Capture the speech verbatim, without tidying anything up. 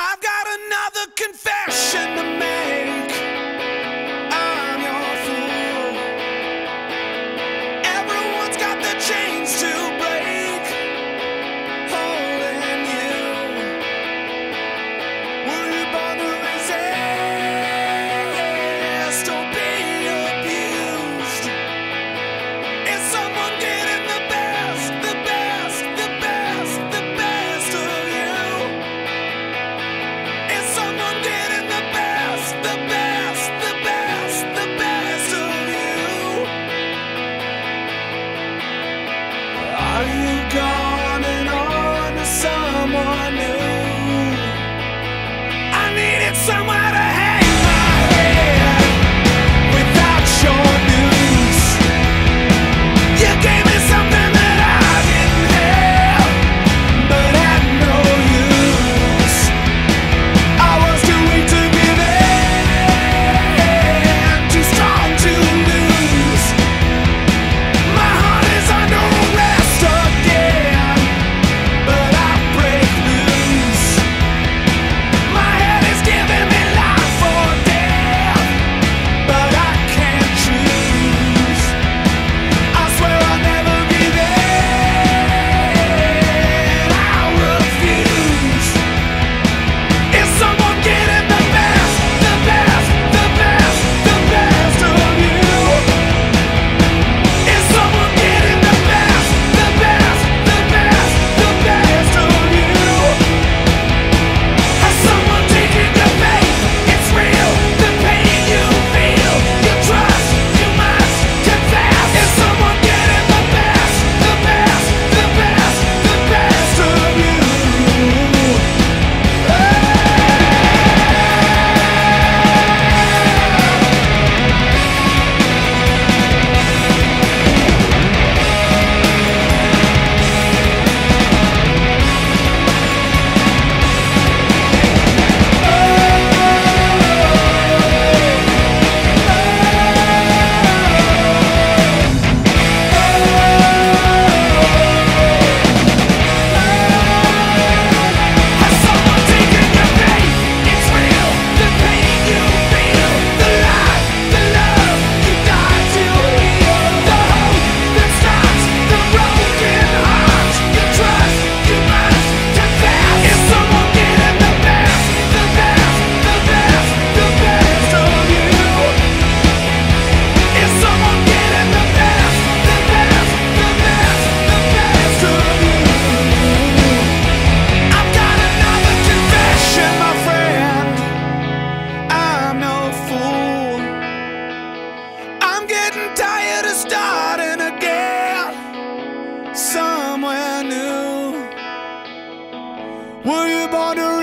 I've got another confession to make. I'm your fool. Everyone's got their chains to break, holding you. Were you born to resist or be abused? Is someone getting the best, the best, the best, the best of you? Is someone getting the best, the best, the best, the best of you? Are you gone and on to someone new? I needed somewhere to hang my head without your news. You gave me something that I didn't have, but had no use. I was too weak to give in, too strong to lose. My heart is under arrest again, but I break loose. My head is giving me life or death, but I can't choose. I swear I'll never give in, I refuse. Is someone getting the best, the best, the best, the best of you? Is someone getting the best, the best, the best, the best of you? Has someone taken your faith? It's real, the pain you feel, you trust, you must confess. Is someone getting the best, the best, the best, the best of you? Has someone taken your faith? It's real, the pain you feel, the life, the love you died to heal, the hope that stops the broken heart. You trust, you must confess. Is someone getting the best, the best, the best, the best of you? Is someone getting the best, the best, the best, the best of you? I've got another confession, my friend. I'm no fool. I'm getting tired of starting again somewhere new. Were you born to